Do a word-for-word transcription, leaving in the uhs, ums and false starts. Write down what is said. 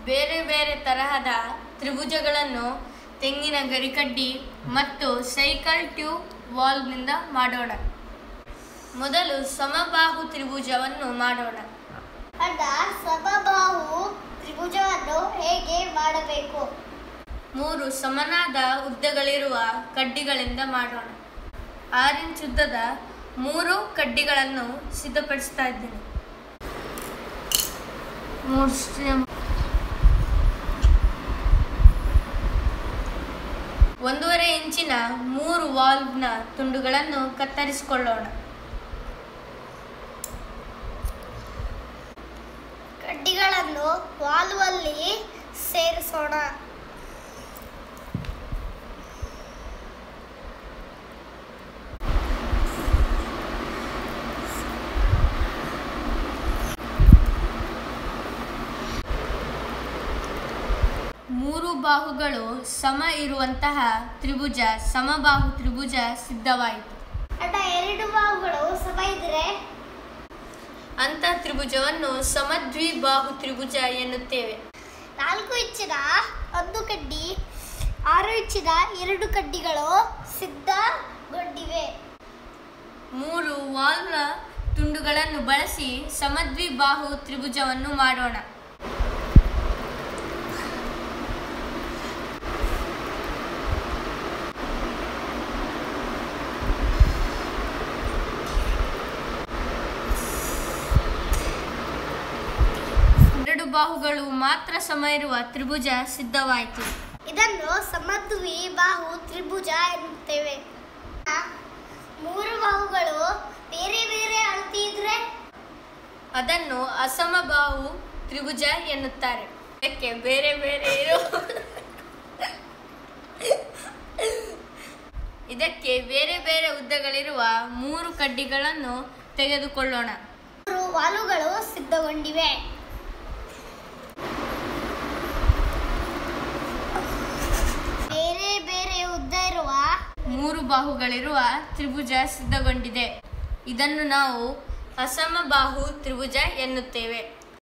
ಬೇರೆ ಬೇರೆ ತರಹದ ತ್ರಿಭುಜಗಳನ್ನು ತೆಂಗಿನ ಗರಿಕಡ್ಡಿ ಮತ್ತು ಸೈಕಲ್ ಟ್ಯೂಬ್ ವಾಲ್ನಿಂದ ಮಾಡೋಣ. ಮೊದಲು ಸಮಬಾಹು ತ್ರಿಭುಜವನ್ನು ಮಾಡೋಣ. ಅಡ್ಡ ಸಮಬಾಹು ತ್ರಿಭುಜವನ್ನು ಹೇಗೆ ಮಾಡಬೇಕು? ಮೂರು ಸಮನಾದ ಉದ್ದಗಳಿರುವ ಕಡ್ಡಿಗಳಿಂದ ಮಾಡೋಣ. ಆರು ಇಂಚ್ ಉದ್ದದ ಮೂರು ಕಡ್ಡಿಗಳನ್ನು ಸಿದ್ಧಪಡಿಸ್ತಾ ಇದ್ದೇನೆ. ಒಂದೂವರೆ ಇಂಚಿನ ಮೂರು ವಾಲ್ವ್ನ ತುಂಡುಗಳನ್ನು ಕತ್ತರಿಸಿಕೊಳ್ಳೋಣ. ಕಡ್ಡಿಗಳನ್ನು ವಾಲ್ವಲ್ಲಿ ಸೇರಿಸೋಣ. ಮೂರು ಬಾಹುಗಳು ಸಮ ಇರುವಂತಹ ತ್ರಿಭುಜ ಸಮಬಾಹು ತ್ರಿಭುಜ ಸಿದ್ಧವಾಯಿತು. ಅಡ್ಡ ಎರಡು ಬಾಹುಗಳು ಸಮ ಇದ್ದರೆ ಅಂತ ತ್ರಿಭುಜವನ್ನು ಸಮದ್ವಿಬಾಹು ತ್ರಿಭುಜ ಎನ್ನುತ್ತೇವೆ. ನಾಲ್ಕು ಇಂಚಿನ ಒಂದು ಕಡ್ಡಿ, ಆರು ಇಂಚಿನ ಎರಡು ಕಡ್ಡಿಗಳು ಸಿದ್ಧಗೊಂಡಿವೆ. ಮೂರು ವಾಲ್ನ ತುಂಡುಗಳನ್ನು ಬಳಸಿ ಸಮದ್ವಿಬಾಹು ತ್ರಿಭುಜವನ್ನು ಮಾಡೋಣ. ಎರಡು ಬಾಹುಗಳು ಮಾತ್ರ ಸಮ ಇರುವ ತ್ರಿಭುಜ ಸಿದ್ಧವಾಯಿತು. ಇದನ್ನು ಸಮದ್ವಿಬಾಹು ತ್ರಿಭುಜ ಎನ್ನುತ್ತೇವೆ. ಮೂರು ಬಾಹುಗಳು ಬೇರೆ ಬೇರೆ ಅಳತೆ ಇದ್ರೆ ಅದನ್ನು ಅಸಮಬಾಹು ತ್ರಿಭುಜ ಎನ್ನುತ್ತಾರೆ. ಇದಕ್ಕೆ ಬೇರೆ ಬೇರೆ ಇರೋ ಇದಕ್ಕೆ ಬೇರೆ ಬೇರೆ ಉದ್ದಗಳಿರುವ ಮೂರು ಕಡ್ಡಿಗಳನ್ನು ತೆಗೆದುಕೊಳ್ಳೋಣ. ಮೂರು ವಾಲುಗಳು ಸಿದ್ಧಗೊಂಡಿವೆ. ಬೇರೆ ಬೇರೆ ಉದ್ದ ಇರುವ ಮೂರು ಬಾಹುಗಳಿರುವ ತ್ರಿಭುಜ ಸಿದ್ಧಗೊಂಡಿದೆ. ಇದನ್ನು ನಾವು ಅಸಮಬಾಹು ತ್ರಿಭುಜ ಎನ್ನುತ್ತೇವೆ.